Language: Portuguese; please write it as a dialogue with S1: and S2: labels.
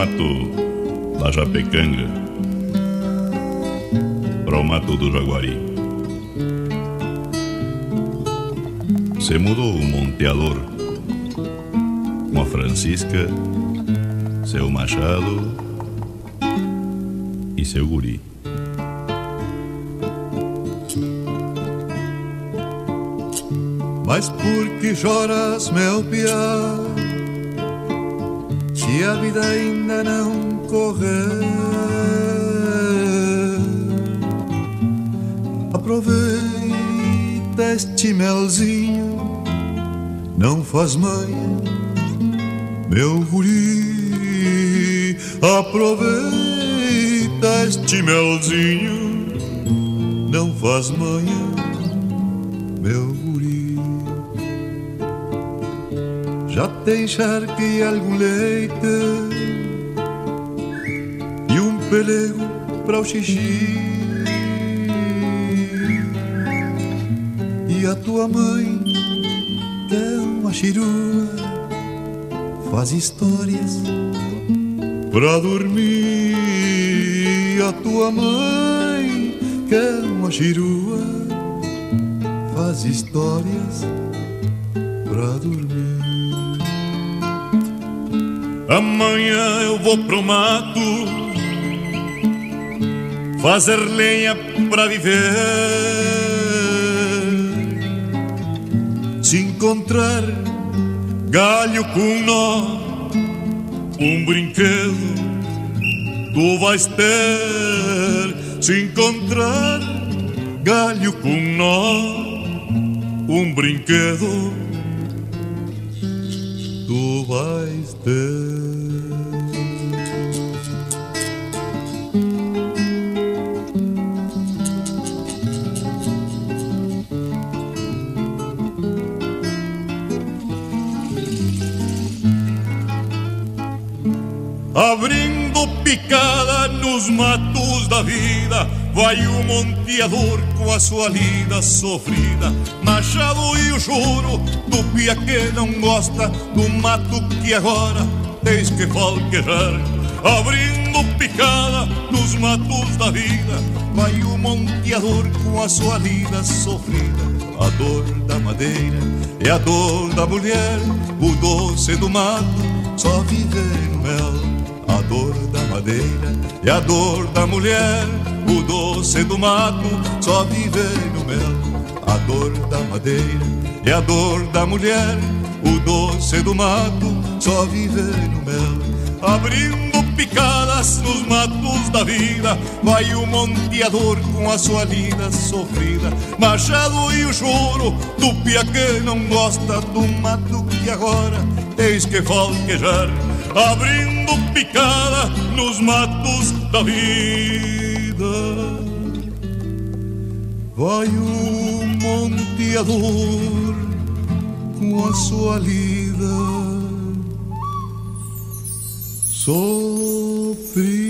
S1: mato da Japecanga para o mato do Jaguari. Se mudou o monteador com a Francisca, seu machado e seu guri.
S2: Mas por que choras, meu piá, se a vida ainda não correu? Aproveita este melzinho, não faz manha, meu guri. Aproveita este melzinho, não faz manha, meu guri. Já tem charque e algum leite e um pelego para o xixi. E a tua mãe é uma chirua, faz histórias pra dormir. E a tua mãe que é uma chirua, faz histórias pra dormir.
S3: Amanhã eu vou pro mato fazer lenha pra viver.
S2: Se encontrar galho com nó,
S3: um brinquedo tu vais ter.
S2: se encontrar galho com nó,
S3: um brinquedo
S2: tu vais ter.
S3: Abrindo picada nos matos da vida, vai o monteador com a sua lida sofrida. Machado e o choro do pia que não gosta do mato que agora tens que falquejar. Abrindo picada nos matos da vida, vai o monteador com a sua lida sofrida. A dor da madeira é a dor da mulher, o doce do mato só vive no mel. A dor da madeira é a dor da mulher, o doce do mato só vive no mel. A dor da madeira é a dor da mulher, o doce do mato só vive no mel. Abrindo picadas nos matos da vida, vai o monteador com a sua lida sofrida. Machado e o choro do pia que não gosta do mato que agora tens que falquejar. Abrindo picada nos matos da vida,
S2: vai o monteador com a sua lida sofrida.